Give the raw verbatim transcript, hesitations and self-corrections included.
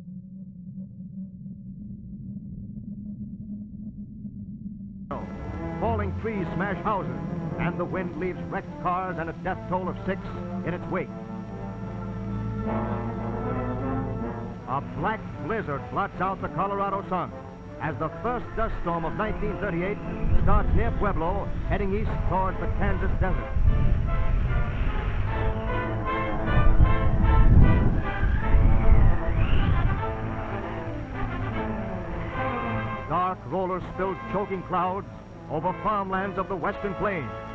Falling trees smash houses, and the wind leaves wrecked cars and a death toll of six in its wake. A black blizzard blots out the Colorado sun as the first dust storm of nineteen thirty-eight starts near Pueblo, heading east towards the Kansas desert. Dark rollers spilled choking clouds over farmlands of the western plains.